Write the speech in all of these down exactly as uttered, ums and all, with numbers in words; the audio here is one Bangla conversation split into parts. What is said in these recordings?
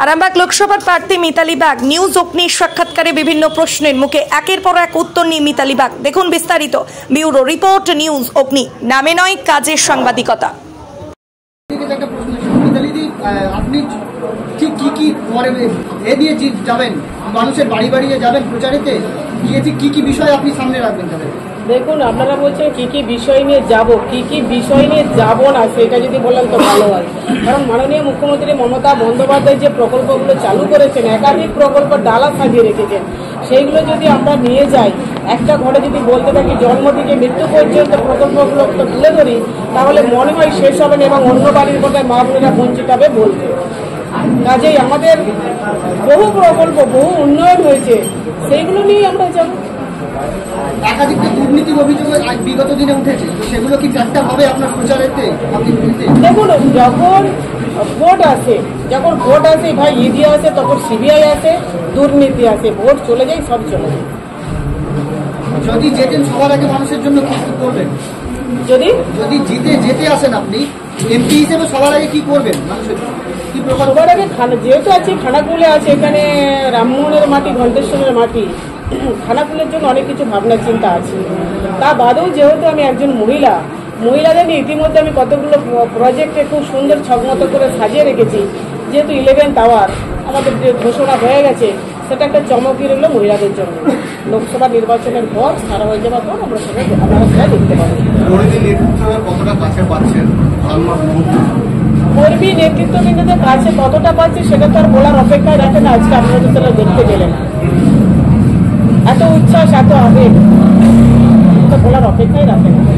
আরামবাগ লোকসভার প্রার্থী মিতালি বাগ নিউজ অগ্নির সাক্ষাৎকারে বিভিন্ন প্রশ্নের মুখে একের পর এক উত্তর নিয়ে মিতালি বাগ। দেখুন বিস্তারিত ব্যুরো রিপোর্ট নিউজ অগ্নি। নামে নয় কাজের সাংবাদিকতা। আপনি ঠিক কি কি পরে এ দিয়ে যাবেন, মানুষের বাড়ি বাড়ি যাবেন প্রচারেতে গিয়ে ঠিক কি কি বিষয় আপনি সামনে রাখবেন? দেখুন, আপনারা বলছেন কি কি বিষয় নিয়ে যাব, কি কি বিষয় নিয়ে যাব না সেটা যদি বলেন তো ভালো হয়। কারণ মাননীয় মুখ্যমন্ত্রী মমতা বন্দ্যোপাধ্যায় যে প্রকল্পগুলো চালু করেছেন, একাধিক প্রকল্প ডালা সাজিয়ে রেখেছেন, সেইগুলো যদি আমরা নিয়ে যাই, একটা ঘরে যদি বলতে থাকি জন্ম থেকে মৃত্যু পর্যন্ত প্রকল্পগুলো তুলে ধরি, তাহলে মনে হয় শেষ হবে না এবং অন্য বাড়ির কোথায় মা বোনেরা বঞ্চিত হবে বলতে। কাজেই আমাদের বহু প্রকল্প, বহু উন্নয়ন হয়েছে, সেইগুলো নিয়ে আমরা যাব। একাধিক দুর্নীতির অভিযোগ বিগত দিনে উঠেছে, সেগুলো কি একটা হবে আপনার প্রচারেতে? দেখুন, যখন ভোট আসে যখন ভোট আসে ভাই ইডি আসে, তখন সিবিআই আসে, দুর্নীতি আসে, ভোট চলে যায়, সব চলে যায়। যদি যেতেন সবার আগে মানুষের জন্য কি করবেন? যদি যদি জিতে যেতে আসেন আপনি এমপি হিসেবে, সবার আগে কি করবেন মানুষের জন্য? সবার আগে যেহেতু আছে খানাকুলে আছে, এখানে রামমোহনের মাটি, ঘণ্টেশ্বরের মাটি, খানাকুলের জন্য অনেক কিছু ভাবনা চিন্তা আছে। তা বাদেও যেহেতু আমি একজন মহিলা, মহিলাদের নিয়ে ইতিমধ্যে আমি কতগুলো প্রজেক্টে খুব সুন্দর ছকমতো করে সাজিয়ে রেখেছি। যেহেতু ইলেভেন টাওয়ার আমাদের যে ঘোষণা হয়ে গেছে, সেটা একটা চমকই রইল মহিলাদের জন্য। লোকসভা নির্বাচনের পর সারা হয়ে যাওয়ার পর আমরা সেটা আপনারা সেটা দেখতে পাবেন। কর্মী নেতৃত্ববৃন্দদের কাছে কতটা পাচ্ছে সেটা তো আর বলার অপেক্ষায় রাখে না। আজকে আপনারা তো সেটা দেখতে গেলেন, এত উচ্ছ্বাস, এত আবেগ, তো বলার অপেক্ষায় রাখে না।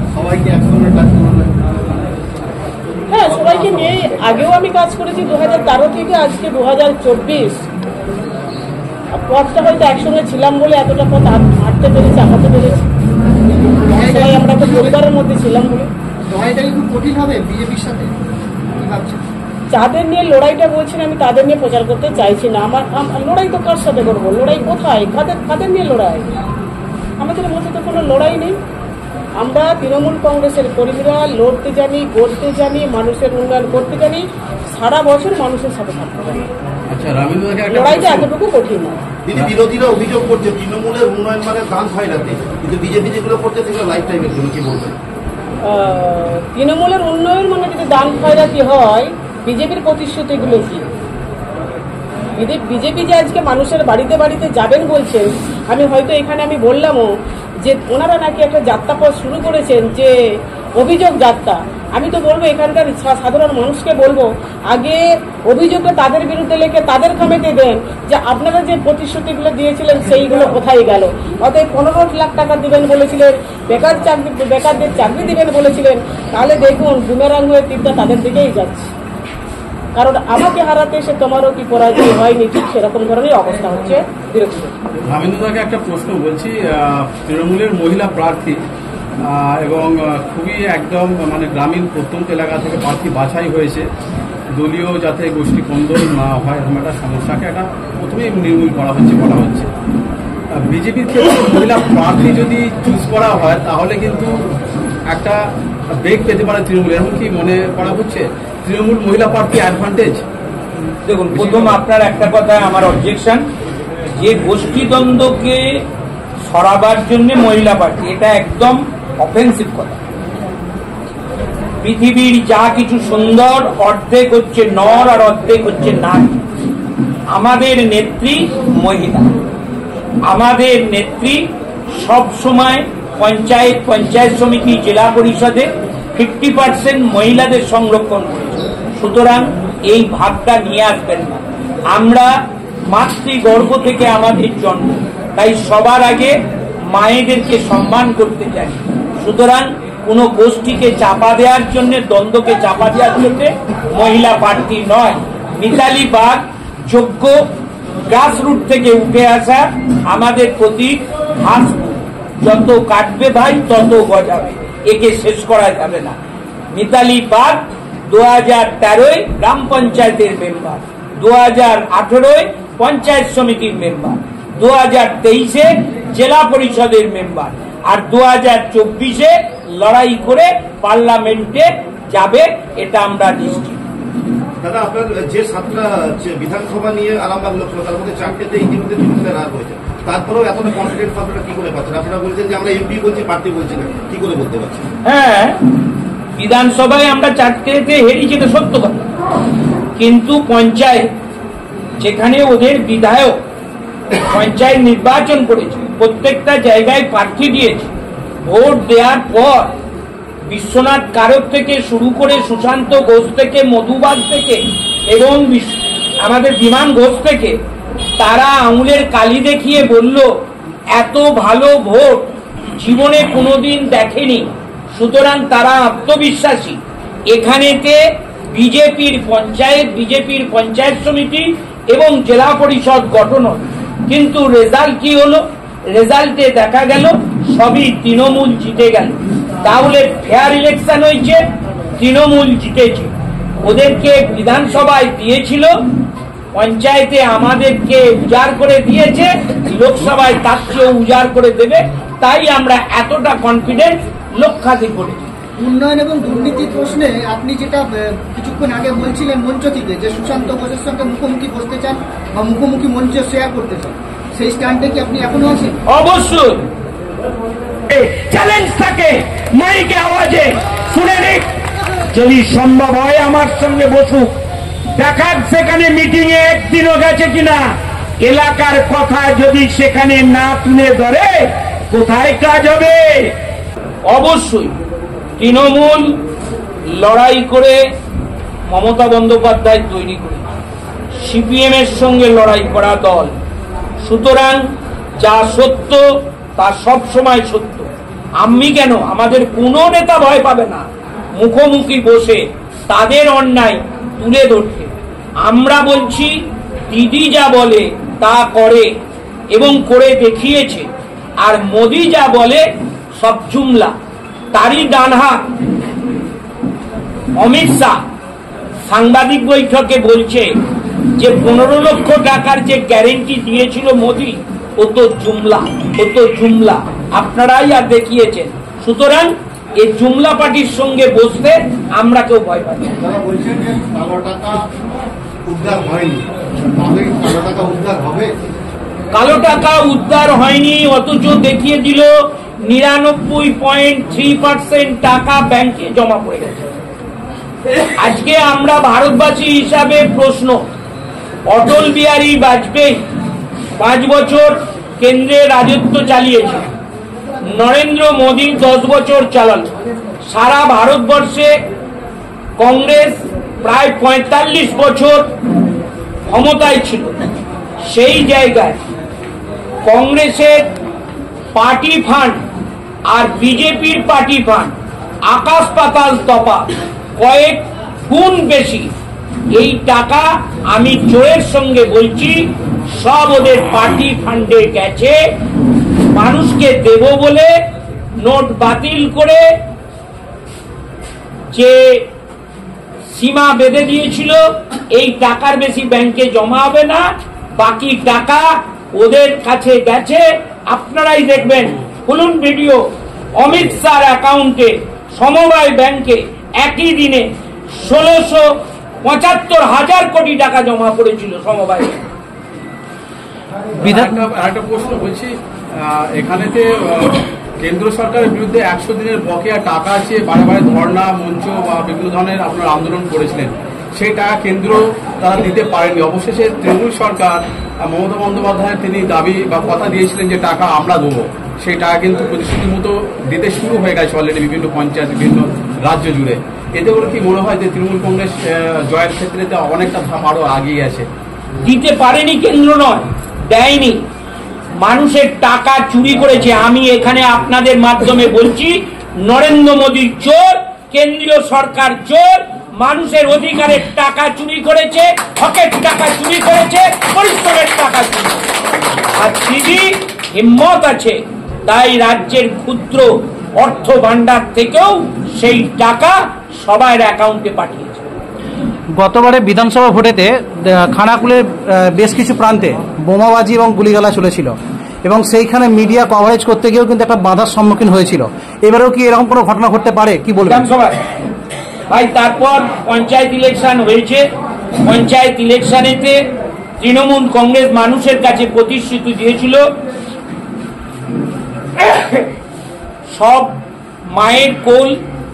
হ্যাঁ, সবাইকে নিয়ে আগেও আমি কাজ করেছি দু হাজার তেরো থেকে আজকে দু হাজার চব্বিশ। পথটা হয়তো একসঙ্গে ছিলাম বলে এতটা পথ হাঁটতে পেরেছি, আঁকাতে পেরেছি। সবাই আমরা তো পরিবারের মধ্যে ছিলাম বলে। খুব কঠিন হবে বিজেপির সাথে, যাদের নিয়ে লড়াইটা বলছেন আমি তাদের নিয়ে প্রচার করতে চাইছি না। আমার লড়াই তো কার সাথে করবো? লড়াই কোথায়? কাদের কাদের নিয়ে লড়াই? আমাদের মধ্যে তো কোনো লড়াই নেই। আমরা তৃণমূল কংগ্রেসের কর্মীরা লড়তে জানি, গড়তে জানি, মানুষের উন্নয়ন করতে জানি, সারা বছর মানুষের সাথে থাকতে জানি। লড়াইটা এতটুকু কঠিন না। বিরোধীরা অভিযোগ করছে তৃণমূলের উন্নয়ন মানে দান খয়রাতে, কিন্তু বিজেপি যেগুলো করছে সেগুলো লাইফ টাইমের জন্য, কি বলবেন? তৃণমূলের উন্নয়ন মানে যদি দান খয়রাতি হয়, বিজেপির প্রতিশ্রুতিগুলো কি? বিজেপি যে আজকে মানুষের বাড়িতে বাড়িতে যাবেন বলছেন, আমি হয়তো এখানে আমি বললামও যে ওনারা নাকি একটা যাত্রাপথ শুরু করেছেন, যে অভিযোগ যাত্রা। আমি তো বলবো এখানকার সাধারণ মানুষকে বলবো, আগে অভিযোগটা তাদের বিরুদ্ধে লেখে তাদের খামেতে দেন, যে আপনারা যে প্রতিশ্রুতিগুলো দিয়েছিলেন সেইগুলো কোথায় গেল। অতএব পনেরো লাখ টাকা দিবেন বলেছিলেন, বেকার চাকরি বেকারদের চাকরি দিবেন বলেছিলেন, তাহলে দেখুন বুমেরাং হয়ে তীরটা তাদের দিকেই যাচ্ছে। কারণ আমাকে হারাতে এসে তোমারও কি পরাজয় হয়নি, ঠিক সেরকম ধরনের অবস্থা হচ্ছে। রামেন্দ্রদাকে একটা প্রশ্ন বলছি, তৃণমূলের মহিলা প্রার্থী এবং খুবই একদম মানে গ্রামীণ প্রত্যন্ত এলাকা থেকে প্রার্থী বাছাই হয়েছে, দলীয় যাতে গোষ্ঠী কন্দল না হয় এরকম একটা সমস্যাকে একটা প্রথমেই নির্মূল করা হচ্ছে বলা হচ্ছে। বিজেপির ক্ষেত্রে মহিলা প্রার্থী যদি চুজ করা হয় তাহলে কিন্তু একটা বেগ পেতে পারে তৃণমূল, এরকম কি মনে করা হচ্ছে? তৃণমূল মহিলা প্রার্থী অ্যাডভান্টেজ? দেখুন, প্রথম আপনার একটা কথায় আমার অবজেকশন, যে গোষ্ঠীদ্বন্দ্বকে সরাবার জন্য মহিলা প্রার্থী, এটা একদম অফেন্সিভ কথা। পৃথিবীর যা কিছু সুন্দর অর্ধেক হচ্ছে নর আর অর্ধেক হচ্ছে নারী। আমাদের নেত্রী মহিলা, আমাদের নেত্রী সব সময় পঞ্চায়েত পঞ্চায়েত সমিতি জেলা পরিষদে ফিফটি পার্সেন্ট মহিলাদের সংরক্ষণ করেছে। সুতরাং এই ভাগটা নিয়ে আসবেন না। আমরা মাতৃগর্ভ থেকে আমাদের জন্ম, তাই সবার আগে মায়েদেরকে সম্মান করতে চাই। সুতরাং কোন গোষ্ঠীকে চাপা দেওয়ার জন্য, দ্বন্দ্বকে চাপা দেওয়ার জন্য মহিলা প্রার্থী নয়। মিতালি বাগ যোগ্য গ্রাসরুট থেকে উঠে আসা আমাদের প্রতি হাস, যত কাটবে ভাই তত গজাবে, একে শেষ করা যাবে না। মিতালি বাগ দু হাজার তেরোয় গ্রাম পঞ্চায়েতের মেম্বার, দু হাজার আঠেরোয় পঞ্চায়েত সমিতির মেম্বার, দু হাজার তেইশে জেলা পরিষদের মেম্বার, আর দু হাজার চব্বিশে লড়াই করে পার্লামেন্টে যাবে, এটা আমরা নিশ্চিত। দাদা আপনার যে সাতটা বিধানসভা নিয়ে আরামবাগ লোকসভা তার মধ্যে চারটেতে ইতিমধ্যে তৃণমূলের রাগ হয়েছে, তারপরেও এতটা কনফিডেন্স আপনারা কি করে পাচ্ছেন? আপনারা বলছেন যে আমরা এমপি বলছি, প্রার্থী বলছি না, কি করে বলতে পারছেন? হ্যাঁ, বিধানসভায় আমরা চারটেতে হেরেছি, এটা সত্য কথা, কিন্তু পঞ্চায়েত যেখানে ওদের বিধায়ক পঞ্চায়েত নির্বাচন করেছে, প্রত্যেকটা জায়গায় প্রার্থী দিয়েছে, ভোট দেওয়ার পর বিশ্বনাথ কারক থেকে শুরু করে সুশান্ত ঘোষ থেকে মধুবাগ থেকে এবং আমাদের বিমান ঘোষ থেকে তারা আঙুলের কালি দেখিয়ে বলল এত ভালো ভোট জীবনে কোনোদিন দেখেনি, সুতরাং তারা আত্মবিশ্বাসী। এখানেতে বিজেপির পঞ্চায়েত, বিজেপির পঞ্চায়েত সমিতি এবং জেলা পরিষদ গঠন হয়, কিন্তু রেজাল্ট কি হলো? রেজাল্টে দেখা গেল সবই তৃণমূল জিতে গেল। তাহলে ফেয়ার ইলেকশন হয়েছে, তৃণমূল জিতেছে। ওদেরকে বিধানসভায় দিয়েছিল, পঞ্চায়েতে আমাদেরকে উজাড় করে দিয়েছে, লোকসভায় তার চেয়েও উজাড় করে দেবে। তাই আমরা এতটা কনফিডেন্স লক্ষাধিক করেছি। উন্নয়ন এবং দুর্নীতির প্রশ্নে আপনি যেটা কিছুক্ষণ আগে বলছিলেন মঞ্চ থেকে, যে সুশান্ত ঘোষের সঙ্গে মুখোমুখি বসতে চান বা মুখোমুখি মঞ্চ শেয়ার করতে চান, সেই স্ট্যান্ডে কি আপনি এখনো আছেন? অবশ্যই চ্যালেঞ্জ থাকে, মাইকে আওয়াজে শুনে নিক, যদি সম্ভব হয় আমার সঙ্গে বসুক, দেখার সেখানে মিটিং এ একদিনও গেছে কিনা, এলাকার কথা যদি সেখানে না তুলে ধরে কোথায় কাজ হবে? অবশ্যই তৃণমূল লড়াই করে মমতা বন্দ্যোপাধ্যায় তৈরি করে সিপিএম এর সঙ্গে লড়াই করা দল, সুতরাং যা সত্য তা সব সময় সত্য। আমি কেন, আমাদের কোনো নেতা ভয় পাবে না মুখোমুখি বসে তাদের অন্যায় তুলে ধরতে। আমরা বলছি দিদি যা বলে তা করে এবং করে দেখিয়েছে, আর মোদি যা বলে সব জুমলা। তারই ডান হাত অমিত শাহ সাংবাদিক বৈঠকে বলছে যে পনেরো লক্ষ টাকার যে গ্যারেন্টি দিয়েছিল মোদি, ও তো জুমলা, ও তো জুমলা, আপনারাই আর দেখিয়েছেন। সুতরাং এই জুমলা পার্টির সঙ্গে বসতে আমরা কেউ ভয় পাই না। তারা বলছেন যে কালো টাকা উদ্ধার হয়নি, কালো টাকা উদ্ধার হবে? কালো টাকা উদ্ধার হয়নি, অথচ দেখিয়ে দিল নিরানব্বই পয়েন্ট থ্রি পার্সেন্ট টাকা ব্যাংকে জমা পড়ে গেছে। আজকে আমরা ভারতবাসী হিসাবে প্রশ্ন, অটল বিহারী বাজপেয়ী পাঁচ বছর কেন্দ্রে রাজত্ব চালিয়েছে, নরেন্দ্র মোদী দশ বছর চালাল, সারা ভারতবর্ষে কংগ্রেস প্রায় পঁয়তাল্লিশ বছর ক্ষমতায় ছিল। সেই জায়গায় কংগ্রেসের পার্টি ফান্ড আর বিজেপির পার্টি ফান্ড আকাশ পাতাল তফাৎ, কয়েক গুণ বেশি। এই টাকা আমি জোরের সঙ্গে বলছি সব ওদের পার্টি ফান্ডে গেছে। মানুষকে দেব বলে নোট বাতিল করে যে সীমা বেঁধে দিয়েছিল, এই টাকার বেশি ব্যাংকে জমা হবে না, বাকি টাকা ওদের কাছে গেছে। আপনারাই দেখবেন, খুলুন ভিডিও, অমিত শাহর অ্যাকাউন্টে সমবায় ব্যাংকে একই দিনে ষোলোশো পঁচাত্তর হাজার কোটি টাকা জমা পড়েছিল সমবায়। একটা প্রশ্ন বলছি, এখানেতে কেন্দ্র সরকারের বিরুদ্ধে একশো দিনের বকেয়া টাকা আছে, বারে বারে ধর্ণা মঞ্চ বা বিভিন্ন ধরনের আপনার আন্দোলন করেছিলেন, সেই টাকা কেন্দ্র তারা দিতে পারেনি। অবশেষে তৃণমূল সরকার মমতা বন্দ্যোপাধ্যায় তিনি দাবি বা কথা দিয়েছিলেন যে টাকা আমরা দেবো, সেই টাকা কিন্তু প্রতিশ্রুতি মতো দিতে শুরু হয়ে গেছে অলরেডি বিভিন্ন পঞ্চায়েত, বিভিন্ন রাজ্য জুড়ে। এতে করে কি মনে হয় যে তৃণমূল কংগ্রেস জয়ের ক্ষেত্রে অনেকটা ধাপ আরো আগিয়ে আছে? দিতে পারেনি কেন্দ্র নয়, দেয়নি, মানুষের টাকা চুরি করেছে। আমি এখানে আপনাদের মাধ্যমে বলছি, নরেন্দ্র মোদীর চোর, কেন্দ্রীয় সরকার চোর, মানুষের অধিকারের টাকা চুরি করেছে, হকের টাকা চুরি করেছে, পরিশ্রমের টাকা চুরি। আর দিদি হিম্মত আছে, তাই রাজ্যের ক্ষুদ্র অর্থ ভান্ডার থেকেও সেই টাকা সবার অ্যাকাউন্টে পাঠিয়েছে। গতবারে বিধানসভা ভোটেতে খানাকুলের বেশ কিছু প্রান্তে বোমাবাজি এবং গুলিগালা চলেছিল এবং সেইখানে মিডিয়া কভারেজ করতে গিয়েও কিন্তু একটা বাধার সম্মুখীন হয়েছিল। এবারেও কি এরকম কোনো ঘটনা ঘটতে পারে, কি বলবেন? বিধানসভায় ভাই, তারপর পঞ্চায়েত ইলেকশন হয়েছে, পঞ্চায়েত ইলেকশনেতে তৃণমূল কংগ্রেস মানুষের কাছে প্রতিশ্রুতি দিয়েছিল সব মায়ের কোল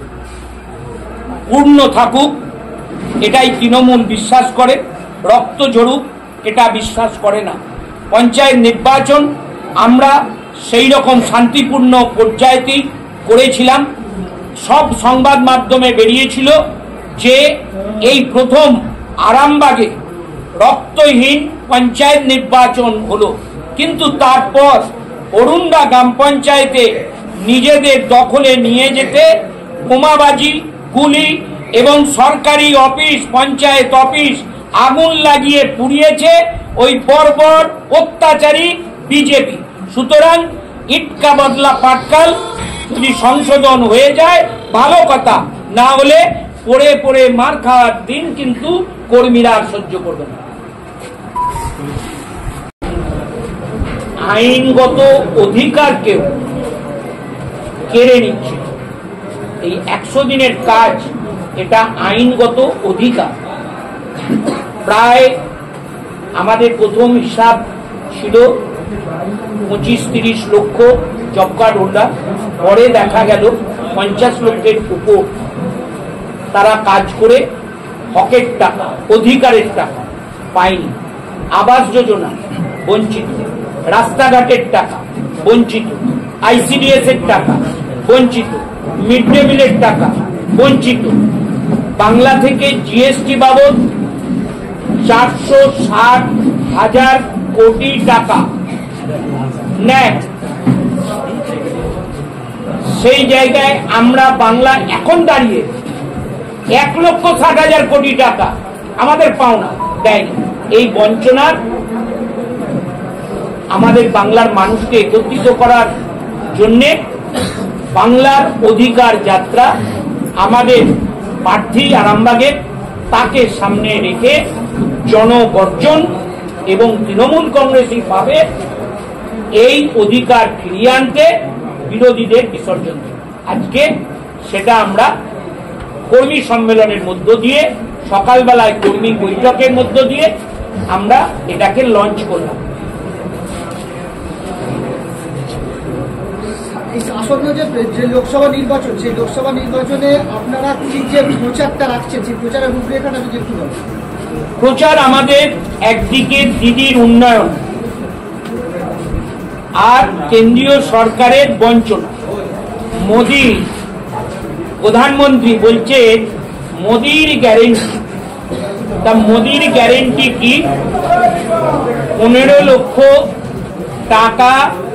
পূর্ণ থাকুক, এটাই তৃণমূল বিশ্বাস করে। রক্ত ঝরুক এটা বিশ্বাস করে না। পঞ্চায়েত নির্বাচন আমরা সেই রকম শান্তিপূর্ণ পর্যায়েতেই করেছিলাম। সব সংবাদ মাধ্যমে বেরিয়েছিল যে এই প্রথম আরামবাগে রক্তহীন পঞ্চায়েত নির্বাচন হলো, কিন্তু তারপর অরুণদা গ্রাম পঞ্চায়েতে নিজেদের দখলে নিয়ে যেতে বোমাবাজি, গুলি এবং সরকারি অফিস, পঞ্চায়েত অফিস আগুন লাগিয়ে পুড়িয়েছে ওই বর্বর অত্যাচারী বিজেপি। সুতরাং ইটকা বদলা পাটকাল, যদি সংশোধন হয়ে যায় ভালো কথা, না হলে পড়ে পড়ে মার খাওয়ার দিন কিন্তু কর্মীরা সহ্য করবে না। আইনগত অধিকারকেও কেড়ে নিচ্ছে। এই একশো দিনের কাজ এটা আইনগত অধিকার। প্রায় আমাদের প্রথম হিসাব ছিল পঁচিশ তিরিশ লক্ষ জব কার্ড হোল্ডার, পরে দেখা গেল পঞ্চাশ লক্ষের উপর তারা কাজ করে হকের টাকা, অধিকারের টাকা পায়নি। আবাস যোজনা বঞ্চিত, রাস্তাঘাটের টাকা বঞ্চিত, আইসিডিএস এর টাকা বঞ্চিত, মিড ডে মিলের টাকা বঞ্চিত। বাংলা থেকে জিএসটি বাবদ চারশো ষাট হাজার কোটি টাকা নেয়। সেই জায়গায় আমরা বাংলা এখন দাঁড়িয়ে এক লক্ষ ষাট হাজার কোটি টাকা আমাদের পাওনা দেয়নি। এই বঞ্চনার আমাদের বাংলার মানুষকে একত্রিত করার জন্য বাংলার অধিকার যাত্রা আমাদের প্রার্থী আরামবাগের, তাকে সামনে রেখে জনগর্জন এবং তৃণমূল কংগ্রেসই পাবে এই অধিকার ফিরিয়ে আনতে বিরোধীদের বিসর্জন। আজকে সেটা আমরা কর্মী সম্মেলনের মধ্য দিয়ে, সকালবেলায় কর্মী বৈঠকের মধ্য দিয়ে আমরা এটাকে লঞ্চ করলাম। আসন্ন যে যে লোকসভা নির্বাচন, সেই লোকসভা নির্বাচনে আপনারা কি যে প্রচারটা রাখছেন, সেই প্রচারের রূপরেখাটা যদি একটু বলেন। প্রচার আমাদের একদিকে দিদির উন্নয়ন আর কেন্দ্রীয় সরকারের বঞ্চনা। মোদী প্রধানমন্ত্রী বলছে মোদির গ্যারেন্টি। তা মোদির গ্যারেন্টি কি? পনেরো লক্ষ টাকা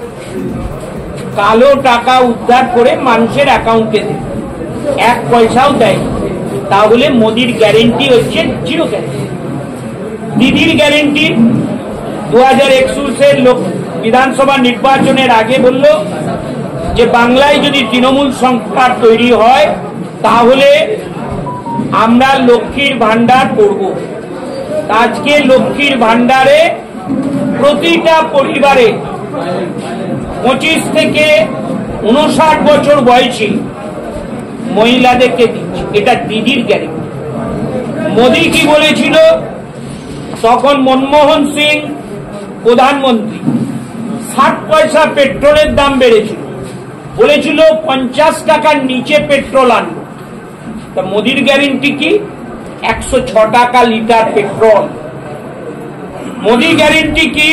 কালো টাকা উদ্ধার করে মানুষের অ্যাকাউন্টে দেয়, এক পয়সাও দেয়। তাহলে মোদির গ্যারেন্টি হচ্ছে জিরো গ্যারেন্টি। দিদির গ্যারেন্টি দু হাজার একুশের লোক বিধানসভা নির্বাচনের আগে বলল যে বাংলায় যদি তৃণমূল সরকার তৈরি হয় তাহলে আমরা লক্ষ্মীর ভান্ডার করব। আজকে লক্ষ্মীর ভান্ডারে প্রতিটা পরিবারে পঁচিশ থেকে উনষাট বছর বয়সী মহিলাদেরকে দিচ্ছে। এটা দিদির গ্যারেন্টি। মোদী কি বলেছিল তখন মনমোহন সিং প্রধানমন্ত্রী? ষাট পয়সা পেট্রোলের দাম বেড়েছিল, বলেছিল পঞ্চাশ টাকার নিচে পেট্রোল আনবো। তা মোদির গ্যারেন্টি কি? একশো ছ টাকা লিটার পেট্রোল। মোদির গ্যারেন্টি কি?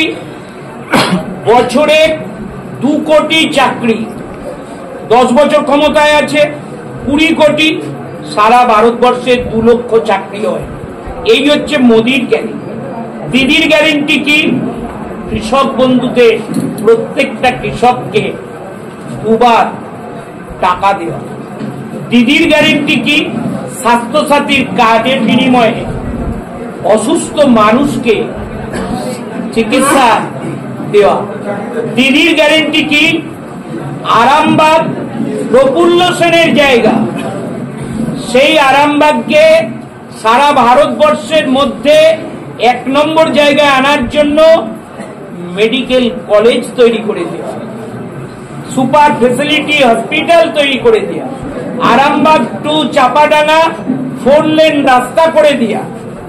বছরে দু কোটি চাকরি। দশ বছর ক্ষমতায় আছে, কুড়ি কোটি, সারা ভারতবর্ষে দু লক্ষ চাকরি হয়। এই হচ্ছে মোদির গ্যারেন্টি। দিদির গ্যারেন্টি কি? কৃষক বন্ধুতে প্রত্যেকটা কৃষককে দুবার টাকা দেওয়া। দিদির গ্যারেন্টি কি? স্বাস্থ্যসাথীর কার্ডের বিনিময়ে অসুস্থ মানুষকে চিকিৎসা দেওয়া। দিদির গ্যারেন্টি কি? আরামবাগ প্রফুল্ল সেনের জায়গা, সেই আরামবাগকে সারা ভারতবর্ষের মধ্যে এক নম্বর জায়গায় আনার জন্য মেডিকেল কলেজ তৈরি করে দেওয়া, সুপার ফেসিলিটি হসপিটাল তৈরি করে দেওয়া, Arambagh to Chapadanga four lane রাস্তা করে দেওয়া,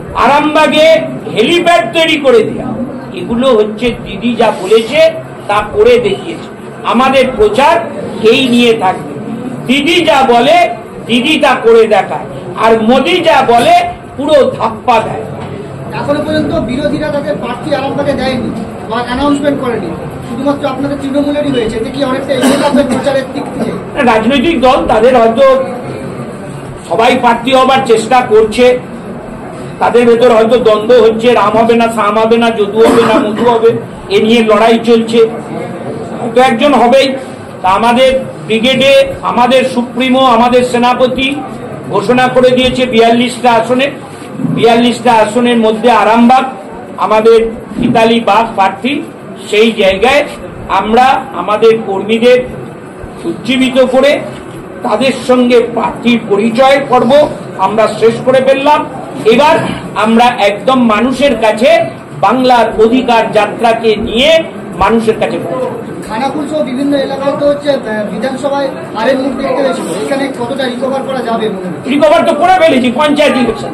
আরামবাগে হেলিপ্যাড তৈরি করে দেওয়া, এগুলো হচ্ছে দিদি যা বলেছে তা করে দেখিয়েছে। আমাদের প্রচার এই নিয়ে থাকবে, দিদি যা বলে দিদি তা করে দেখায়, আর মোদি যা বলে পুরো ধাপ্পা দেয়। এখনো পর্যন্ত বিরোধীরা তাদের প্রার্থী আরামবাগে দেয়নি বা অ্যানাউন্সমেন্ট করেনি, শুধুমাত্র আপনাদের তৃণমূলেরই হয়েছে। এটা কি অনেকটা এগিয়ে যাবে প্রচারের দিক থেকে? রাজনৈতিক দল তাদের হয়তো সবাই প্রার্থী হবার চেষ্টা করছে, তাদের ভেতর হয়তো দ্বন্দ্ব হচ্ছে, রাম হবে না শাম হবে না, যদু হবে না মধু হবে, এ নিয়ে লড়াই চলছে। হয়তো একজন হবেই। তা আমাদের ব্রিগেডে আমাদের সুপ্রিমো আমাদের সেনাপতি ঘোষণা করে দিয়েছে বিয়াল্লিশটা আসনে, বিয়াল্লিশটা আসনের মধ্যে আরামবাগ আমাদের মিতালি বাগ প্রার্থী। সেই জায়গায় আমরা আমাদের কর্মীদের উজ্জীবিত করে তাদের সঙ্গে প্রার্থীর পরিচয় পর্ব আমরা শেষ করে ফেললাম। এবার আমরা একদম মানুষের কাছে বাংলার অধিকার যাত্রাকে নিয়ে মানুষের কাছে পৌঁছাবো। খানাকুল সহ বিভিন্ন এলাকায় তো হচ্ছে বিধানসভায় আরেক মুখ দেখতে হয়েছিল, এখানে কতটা রিকভার করা যাবে? রিকভার তো করে ফেলেছি পঞ্চায়েত ইলেকশন।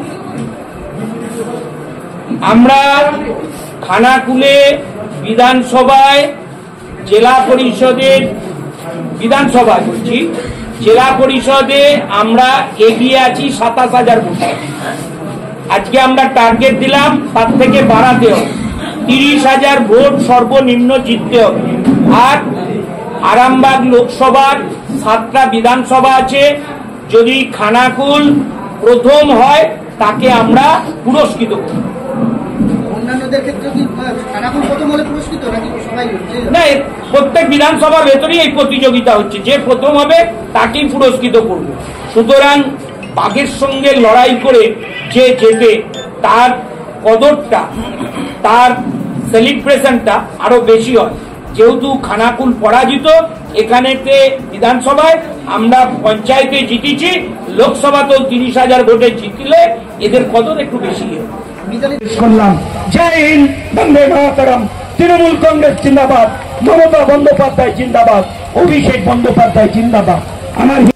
আমরা খানাকুলে বিধানসভায় জেলা পরিষদের বিধানসভা বলছি জেলা পরিষদে আমরা এগিয়ে আছি সাতাশ হাজার ভোট। আজকে আমরা টার্গেট দিলাম তার থেকে বাড়াতে হবে, তিরিশ হাজার ভোট সর্বনিম্ন জিততে হবে। আর আরামবাগ লোকসভার সাতটা বিধানসভা আছে, যদি খানাকুল প্রথম হয় তাকে আমরা পুরস্কৃত করব। অন্যান্যদের ক্ষেত্রে কি খানাকুল প্রথম হলে পুরস্কৃত নাকি সবাই? না, প্রত্যেক বিধানসভার ভেতরেই এই প্রতিযোগিতা হচ্ছে, যে প্রথম হবে তাকেই পুরস্কৃত করব। সুতরাং বাঘের সঙ্গে লড়াই করে যে জেতে তার কদরটা, তার সেলিব্রেশনটা আরো বেশি হয়। যেহেতু খানাকুল পরাজিত, এখানেতে বিধানসভায় আমরা পঞ্চায়েতে জিতেছি, লোকসভাতেও তিরিশ হাজার ভোটে জিতলে এদের কদর একটু বেশি হয়। করলাম। জয় হিন্দ, বন্দে মাতরম। তৃণমূল কংগ্রেস জিন্দাবাদ, মমতা বন্দ্যোপাধ্যায় জিন্দাবাদ, অভিষেক বন্দ্যোপাধ্যায় জিন্দাবাদ। আমার